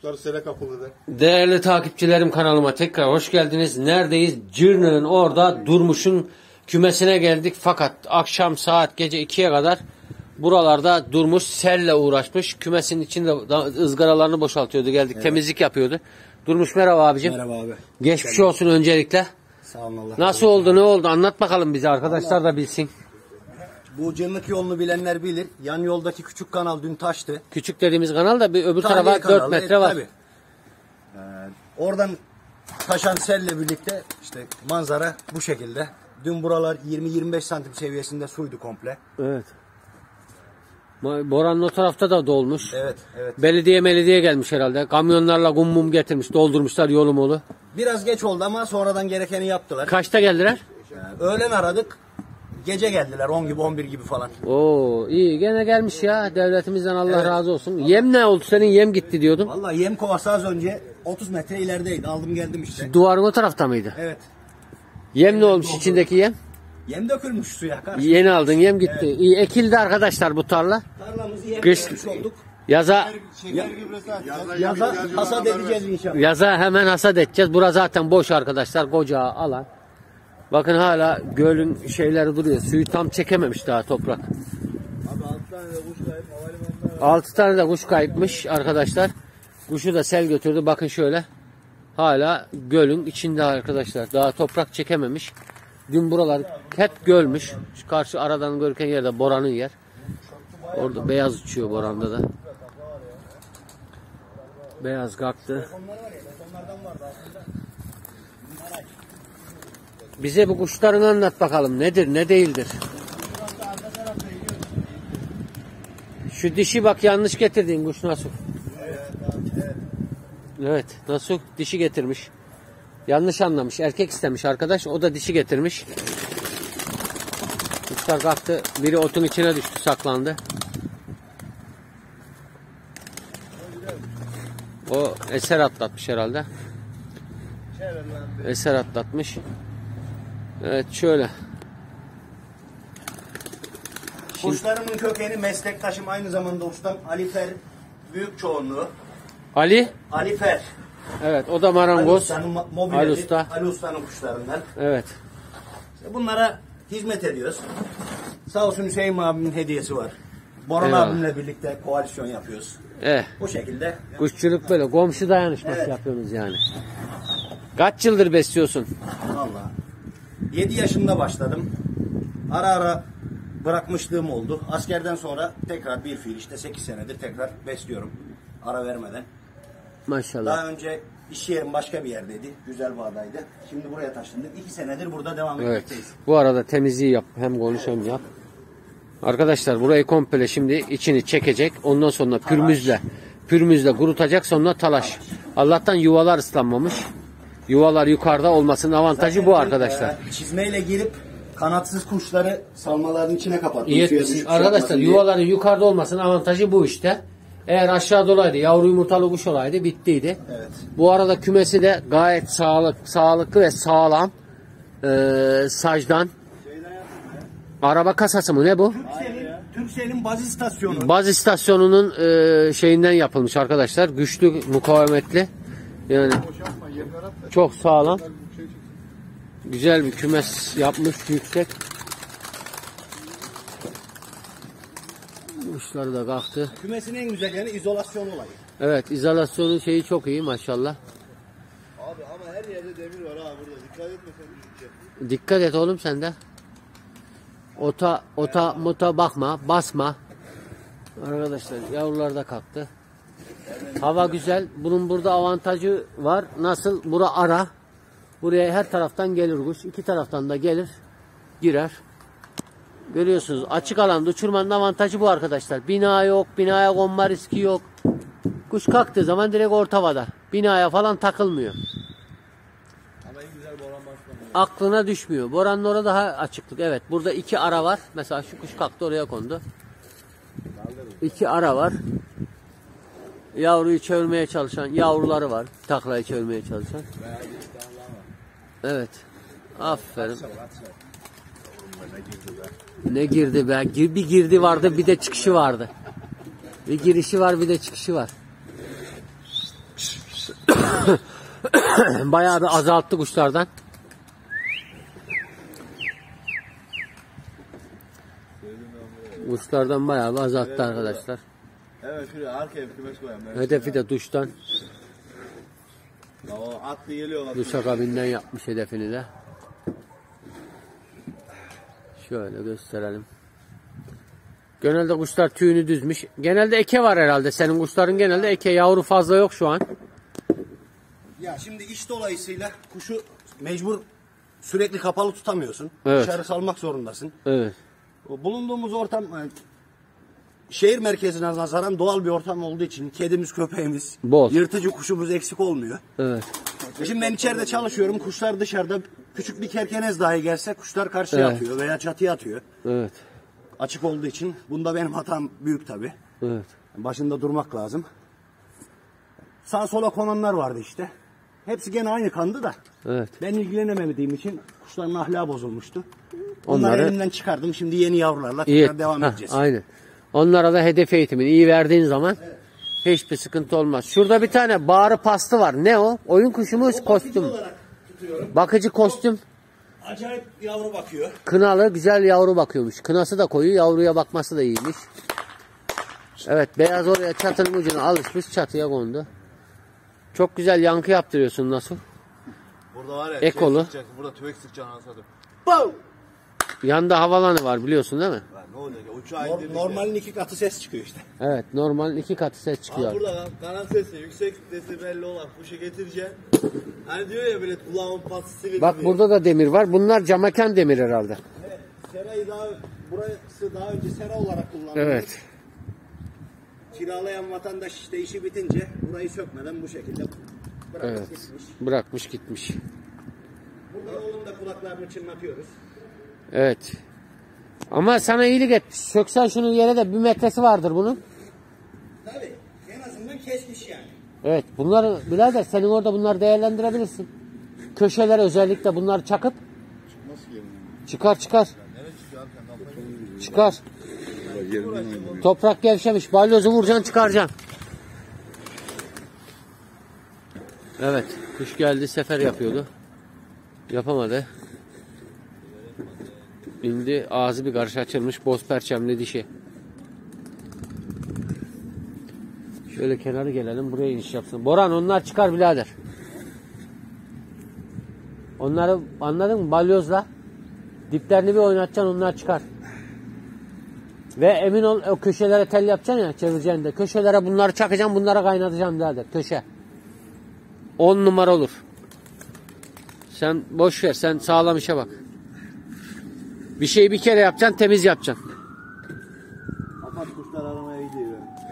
Kuşları sele kapıldı. Değerli takipçilerim, kanalıma tekrar hoş geldiniz. Neredeyiz? Cırnık'ın orada Durmuş'un kümesine geldik. Fakat akşam saat gece 2'ye kadar buralarda Durmuş selle uğraşmış. Kümesinin içinde ızgaralarını boşaltıyordu. Geldik, evet. Temizlik yapıyordu. Durmuş, merhaba abicim. Merhaba abi. Geçmiş olsun öncelikle. Sağ olun, Allah. Nasıl oldu, ne oldu? Anlat bakalım bize, arkadaşlar da bilsin. Bu Cırnık yolunu bilenler bilir. Yan yoldaki küçük kanal dün taştı. Küçük dediğimiz kanal da bir öbür tarafa 4 metre var. Tabii. Oradan taşan selle birlikte işte manzara bu şekilde. Dün buralar 20-25 santim seviyesinde suydu komple. Evet. Boranın o tarafta da dolmuş. Evet, evet. Belediye gelmiş herhalde. Kamyonlarla kum mum getirmiş, doldurmuşlar yolu molu. Biraz geç oldu ama sonradan gerekeni yaptılar. Kaçta geldiler? Öğlen aradık. Gece geldiler 10 gibi 11 gibi falan. Oo, iyi gene gelmiş ya, devletimizden Allah razı olsun. Yem ne oldu, senin yem gitti diyordun. Vallahi yem kovası az önce 30 metre ilerideydi. Aldım geldim işte. Duvarın o tarafta mıydı? Evet. Yem ne olmuş içindeki yem? Yem dökülmüş suya karşı. Yeni aldın yem gitti. Evet. İyi ekildi arkadaşlar bu tarla. Tarlamızı yem Kış olduk. Yaza hasat edeceğiz inşallah. Yaza hemen hasat edeceğiz. Bura zaten boş arkadaşlar, koca alan. Bakın hala gölün şeyleri duruyor. Suyu tam çekememiş daha toprak. Abi 6 tane de kuş kayıp havalimanında. 6 tane de kuş kayıpmış arkadaşlar. Kuşu da sel götürdü. Bakın şöyle. Hala gölün içinde arkadaşlar. Daha toprak çekememiş. Dün buralar hep gölmüş. Şu karşı aradan görüken yerde Boran'ın yer. Orada beyaz uçuyor Boran'da da. Beyaz kalktı. Bize bu kuşlarını anlat bakalım. Nedir, ne değildir? Şu dişi bak, yanlış getirdiğin kuş nasıl? Evet, nasıl dişi getirmiş. Yanlış anlamış. Erkek istemiş arkadaş. O da dişi getirmiş. Kuşlar kalktı. Biri otun içine düştü, saklandı. O eser atlatmış herhalde. Eser atlatmış. Evet, şöyle. Kuşlarımın kökeni meslektaşım, aynı zamanda ustam Ali Fer, büyük çoğunluğu. Ali? Ali Fer. Evet, o da marangoz. Ali Usta. Ali Usta'nın kuşlarından. Evet. İşte bunlara hizmet ediyoruz. Sağ olsun Hüseyin abimin hediyesi var. Boran Eyvallah. abimle birlikte koalisyon yapıyoruz. Bu şekilde. Kuşçuluk böyle komşu dayanışması, evet, yapıyorsunuz yani. Kaç yıldır besliyorsun? Vallahi 7 yaşında başladım. Ara ara bırakmışlığım oldu. Askerden sonra tekrar bir fiil, işte 8 senedir tekrar besliyorum. Ara vermeden. Maşallah. Daha önce iş yerim başka bir yerdeydi. Güzelbağ'daydı. Şimdi buraya taşındık. 2 senedir burada devam etmekteyiz. Bu arada temizliği yap. Hem konuş hem yap. Arkadaşlar burayı komple şimdi içini çekecek. Ondan sonra pürmüzle kurutacak. Sonra talaş. Allah'tan yuvalar ıslanmamış. Yuvalar yukarıda olmasının avantajı zaten bu arkadaşlar. Çizmeyle girip kanatsız kuşları salmaların içine kapattım. Arkadaşlar yuvaların yukarıda olmasının avantajı bu işte. Eğer aşağıda olaydı, yavru yumurtalı kuş olaydı, bittiydi. Evet. Bu arada kümesi de gayet sağlıklı ve sağlam. Sacdan. Araba kasası mı ne bu? Türkcell'in baz istasyonu. Baz istasyonunun şeyinden yapılmış arkadaşlar. Güçlü, mukavemetli. Yani çok sağlam. Güzel bir kümes yapmış, yüksek. Kuşları da kalktı. Kümesin en güzel yanı izolasyon olayı. Evet, izolasyonun şeyi çok iyi maşallah. Abi ama her yerde demir var ha burada. Dikkat etmesen düşecek. Dikkat et oğlum sen de. Mota bakma, basma. Arkadaşlar yavrular da kalktı. Hava güzel. Bunun burada avantajı var. Nasıl? Bura ara. Buraya her taraftan gelir kuş. İki taraftan da gelir, girer. Görüyorsunuz, açık alanda uçurmanın avantajı bu arkadaşlar. Bina yok, binaya konma riski yok. Kuş kalktığı zaman direkt orta havada. Binaya falan takılmıyor. Ama en güzel Boran başkanı. Aklına düşmüyor. Boran'ın orada daha açıklık. Evet, burada 2 ara var. Mesela şu kuş kalktı, oraya kondu. 2 ara var. Yavruyu çevirmeye çalışan yavruları var. Taklayı çevirmeye çalışan. Evet. Aferin. Ne girdi be? Bir girdi vardı, bir de çıkışı vardı. Bir girişi var, bir de çıkışı var. Bayağı bir azalttı kuşlardan. Kuşlardan bayağı bir azalttı arkadaşlar. Evet şuraya arkaya bir kümes koyalım. Hedefi de duştan. O atlı geliyor bak. Duş akabinden yapmış hedefini de. Şöyle gösterelim. Genelde kuşlar tüyünü düzmüş. Genelde eke var herhalde. Senin kuşların genelde eke. Yavru fazla yok şu an. Ya şimdi iş dolayısıyla kuşu mecbur sürekli kapalı tutamıyorsun. Evet. Dışarı salmak zorundasın. Evet. Bulunduğumuz ortam şehir merkezine nazaran doğal bir ortam olduğu için kedimiz, köpeğimiz, Bol. yırtıcı kuşumuz eksik olmuyor. Evet. Şimdi ben içeride çalışıyorum. Kuşlar dışarıda, küçük bir kerkenez dahi gelse kuşlar karşıya Evet. atıyor veya çatıya atıyor. Evet. Açık olduğu için. Bunda benim hatam büyük tabii. Evet. Başında durmak lazım. Sağa sola konanlar vardı işte. Hepsi gene aynı kandı da. Evet. Ben ilgilenemediğim için kuşların ahlakı bozulmuştu. Onları elimden çıkardım. Şimdi yeni yavrularla İyi. tekrar devam Heh, edeceğiz. aynen. Onlara da hedef eğitimini iyi verdiğin zaman hiçbir sıkıntı olmaz. Şurada bir tane bağrı pastı var. Ne o? Oyun kuşu mu? Kostüm. olarak tutuyorum. Bakıcı kostüm. Acayip yavru bakıyor. Kınalı güzel yavru bakıyormuş. Kınası da koyu, yavruya bakması da iyiymiş. Evet, beyaz oraya çatının ucuna alışmış, çatıya kondu. Çok güzel yankı yaptırıyorsun nasıl? Burada var ya. Ekolu. Sıkacaksın. Burada tüfek sıkacaksın anasını. Yanda havalanı var biliyorsun değil mi? Ne olacak? Uçağa indirdik. Normalin 2 katı ses çıkıyor işte. Evet, normal 2 katı ses çıkıyor. Burada kanat sesi, yüksek desibelli olan kuşu getireceksin. Hani diyor ya böyle kulağımın patsıyla. Bak burada da demir var. Bunlar camaken demir herhalde. Evet, serayı daha, burası daha önce sera olarak kullanıldı. Evet. Kiralayan vatandaş işte işi bitince burayı sökmeden bu şekilde bırakıp Evet. gitmiş. Bırakmış gitmiş. Burada oğlum da kulaklarını çınlatıyoruz. Evet. Ama sana iyilik etmiş. Söksen şunun yere de 1 metresi vardır bunun. Tabii en azından kesmiş yani. Evet. Bunları birader senin orada bunları değerlendirebilirsin. Köşeler özellikle bunları çakıp çıkar. Çıkar. Toprak gevşemiş. Balyozu vuracaksın çıkaracaksın. Evet. Kuş geldi sefer yapıyordu. Yapamadı. İndi ağzı bir karış açılmış boz perçemli dişi. Şöyle kenarı gelelim buraya iniş yapsın. Boran onlar çıkar birader. Onları anladın mı? Balyozla diplerini bir oynatacaksın onlar çıkar. Ve emin ol o köşelere tel yapacaksın ya çevireceksin de. Köşelere bunları çakacaksın bunlara kaynatacaksın birader. Köşe. 10 numara olur. Sen boş ver sen sağlam işe bak. Bir şeyi bir kere yapacaksın temiz yapacaksın. Apat kuşlar aramaya gidiyor.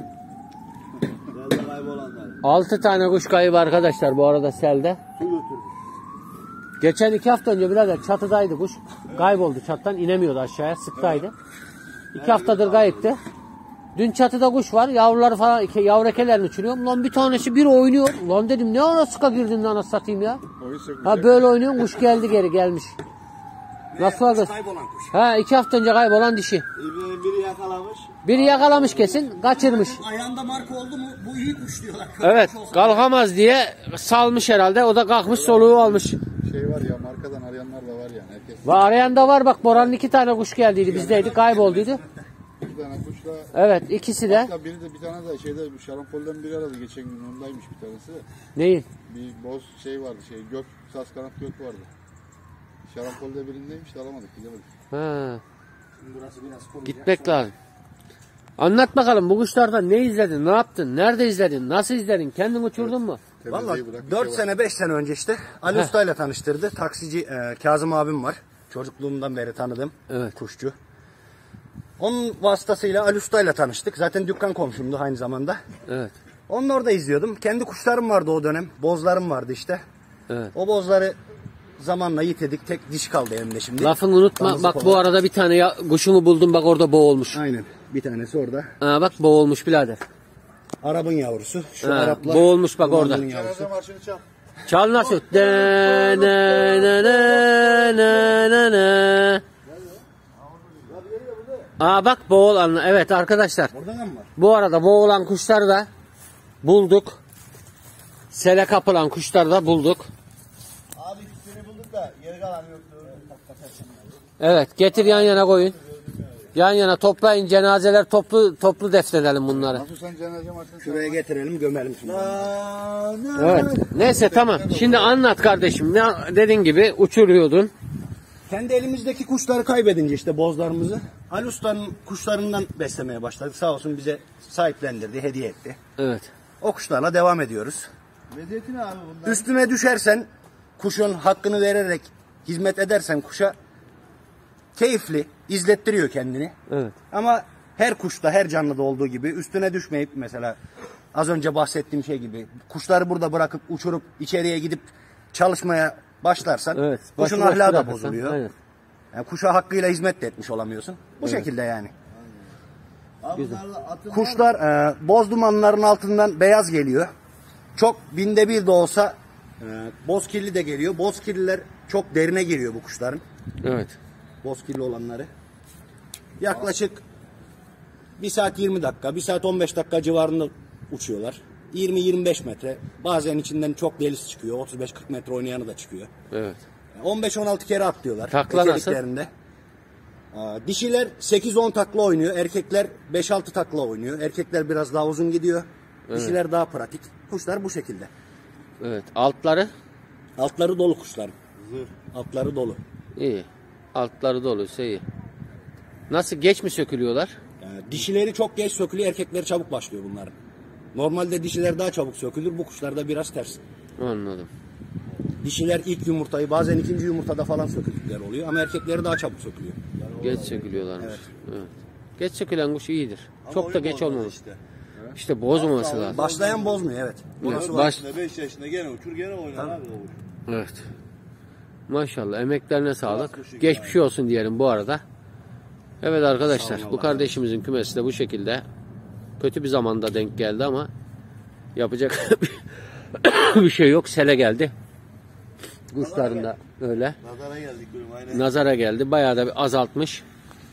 Nerede kaybolanlar? 6 tane kuş kaybı arkadaşlar bu arada selde. Su götürdü. Geçen 2 hafta önce birader çatıdaydı kuş. Kayboldu çattan inemiyordu aşağıya sıktaydı. 2 haftadır kayıptı. Dün çatıda kuş var yavruları falan yavrekelerini uçuruyorum. Lan bir tanesi bir oynuyor. Lan dedim ne ara sıka girdin lan satayım ya. Ha böyle oynuyorsun kuş geldi geri gelmiş. Nasıl oldu? Kaybolan kuş. Ha 2 hafta önce kaybolan dişi. Biri yakalamış. Biri yakalamış kesin kaçırmış. Ayağında marka oldu mu bu iyi kuş diyorlar. Evet kalkamaz diye salmış herhalde o da kalkmış soluğu almış. Şey var ya markadan arayanlar da var yani herkes. Ve arayan da var bak Boran'ın 2 tane kuş geldiydi bizdeydi kaybolduydu. 2 tane kuşla. Evet ikisi de. Hatta biri de bir tane de şeyde şarampolden biri aradı geçen gün ondaymış bir tanesi. Neyin? Bir boz şey vardı gök saz kanat gök vardı. Şarampolde birindeymiş de alamadık gidemedik. Ha, Burası biraz koruyacak. gitmek lazım. Anlat bakalım bu kuşlardan ne izledin, ne yaptın, nerede izledin, nasıl izledin, kendin uçurdun mu? Valla Temizliği bırak, 4 şey var. sene 5 sene önce işte Ali Usta ile tanıştırdı. Taksici Kazım abim var. Çocukluğumdan beri tanıdığım Evet. kuşçu. Onun vasıtasıyla Ali Usta ile tanıştık. Zaten dükkan komşumdu aynı zamanda. Evet. Onun orada izliyordum. Kendi kuşlarım vardı o dönem. Bozlarım vardı işte. Evet. O bozları zamanla yitirdik. Tek diş kaldı elimde şimdi. Lafını unutma. Damızlık Bak bu olarak. arada bir tane kuşumu buldum bak orada boğulmuş. Aynen. Bir tanesi orada. Ha, bak boğulmuş birader. Arap'ın yavrusu. Şu Ha, Araplar. boğulmuş bak orada. Romanların yavrusu. Cenaze marşını çal. Çal nasıl? De, ne, ne, ne, ne, ne, ne. Aa bak boğulan. Evet arkadaşlar. Orada da mı var? Bu arada boğulan kuşları da bulduk. sele kapılan kuşları da bulduk. Abi ikisini bulduk da geri kalan yoktu. Evet, getir yan yana koyun. Yan yana toplayın, cenazeler toplu defnedelim bunları. Nasıl sen cenaze maçını Şuraya getirelim, gömelim şimdi. Evet. Neyse tamam. Şimdi anlat kardeşim. Ne dediğin gibi uçuruyordun. Kendi elimizdeki kuşları kaybedince işte bozlarımızı Ali Usta'nın kuşlarından beslemeye başladık. Sağ olsun bize sahiplendirdi, hediye etti. Evet. O kuşlarla devam ediyoruz. Meziyeti ne abi bunlar? Üstüne düşersen, kuşun hakkını vererek hizmet edersen kuşa keyifli, izlettiriyor kendini. Evet. Ama her kuşta, her canlıda olduğu gibi üstüne düşmeyip mesela az önce bahsettiğim şey gibi kuşları burada bırakıp uçurup içeriye gidip çalışmaya başlarsan Evet. kuşun Başıboş ahlakı da bırakırsan, bozuluyor. aynen. Yani kuşa hakkıyla hizmet de etmiş olamıyorsun. Bu şekilde yani. Abi bunlarla atın Kuşlar boz dumanların altından beyaz geliyor. Çok binde bir de olsa bozkirli de geliyor. Bozkirliler çok derine giriyor bu kuşların. Evet. Bozkirli olanları. Yaklaşık 1 saat 20 dakika, 1 saat 15 dakika civarında uçuyorlar. 20-25 metre. Bazen içinden çok delis çıkıyor. 35-40 metre oynayanı da çıkıyor. Evet. 15-16 kere atlıyorlar. Takla nasıl? Ekeliklerinde. Dişiler 8-10 takla oynuyor. Erkekler 5-6 takla oynuyor. Erkekler biraz daha uzun gidiyor. Dişiler daha pratik. Kuşlar bu şekilde. Evet. Altları Altları dolu kuşların. Altları dolu. iyi. Altları doluysa iyi. Nasıl geç mi sökülüyorlar? Dişileri çok geç sökülüyor. Erkekleri çabuk başlıyor bunların. Normalde dişiler daha çabuk sökülür. Bu kuşlarda biraz ters. Anladım. Dişiler ilk yumurtayı bazen ikinci yumurtada falan söküldükleri oluyor. Ama erkekleri daha çabuk sökülüyor. Geç sökülüyorlarmış. Evet. Geç sökülen kuş iyidir. Çok da geç olmamış. İşte bozmaması lazım. Başlayan bozmuyor evet. Evet, Baş... 5 yaşında gene uçur gene oynar abi o kuş. Evet. Maşallah emeklerine sağlık. Geçmiş olsun diyelim bu arada. Evet arkadaşlar bu kardeşimizin kümesi de bu şekilde. Kötü bir zamanda denk geldi ama yapacak bir şey yok. Sele geldi. Kuşlarında öyle. Nazara geldik bölüm aynen. Nazara geldi. Bayağı da bir azaltmış.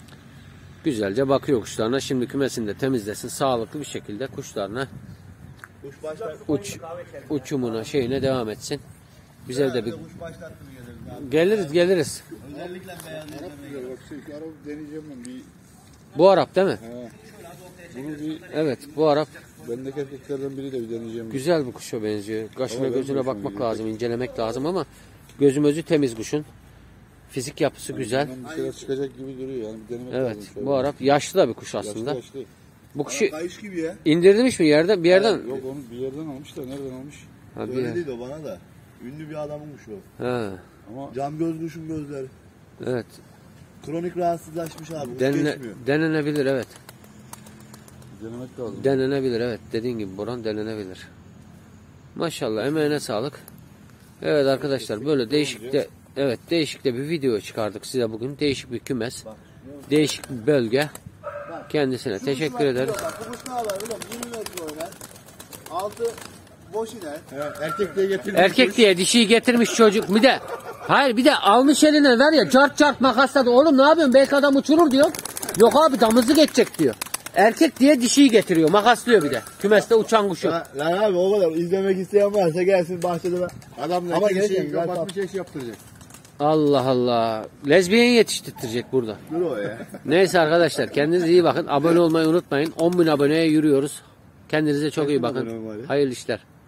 Güzelce bakıyor kuşlarına. Şimdi kümesini de temizlesin. Sağlıklı bir şekilde kuşlarına Kuş başlar. uçumuna şeyine devam etsin. Bize de bir Kuş başlar gibi geliriz abi. geliriz. Özellikle beyaz izlemeye Bak şu araba deneyeceğim ben bir. Bu Arap değil mi? Bunu bir Evet bu Arap. bendeki erkeklerden biri de bir deneyeceğim. Güzel bir kuşa benziyor. Kaşına Ama ben gözüne de bakmak hoşuma lazım, incelemek lazım ama gözü temiz kuşun. Fizik yapısı güzel. Bir şeyler çıkacak gibi duruyor yani bir denemek Evet, lazım. Şöyle. bu Arap yaşlı da bir kuş aslında. Yaşlı. Bu kuşu Kayış gibi ya. indirmiş mi yerde? Bir yerden? Yok onu bir yerden almış da nereden almış? Ha, bir Öyle yer. değil o bana da. Ünlü bir adamınmış o. Ha, Ama Cam göz kuşun gözleri. evet. Kronik rahatsızlaşmış abi. Kuş geçmiyor. Denenebilir evet. denemek lazım. Denenebilir evet. Dediğin gibi Boran denenebilir. Maşallah emeğine sağlık. Evet arkadaşlar böyle değişik de bir video çıkardık size bugün. Değişik bir kümes. Değişik bir bölge. Kendisine teşekkür ederiz. Bak bu kuş ne yapar biliyor musun? 20 metre oynar. Altı boş iner. Erkek diye getirdim. Erkek diye dişiyi getirmiş çocuk. Bir de almış eline ver ya cart makasladı. Oğlum ne yapıyorsun? Belki adam uçurur diyor. Yok abi damızlık geçecek diyor. Erkek diye dişiyi getiriyor. Makaslıyor bir de. Kümeste uçan kuşu. Lan abi o kadar izlemek isteyen varsa gelsin bahçede. Adam Ama ama gerçekten şey, ben bakmış eş yaptıracak. Allah Allah. Lezbiyen yetiştirecek burada. Dur o ya. Neyse arkadaşlar kendinize iyi bakın. Abone olmayı unutmayın. 10.000 aboneye yürüyoruz. Kendinize çok iyi Kaç bin bakın. abone var ya? Hayırlı işler.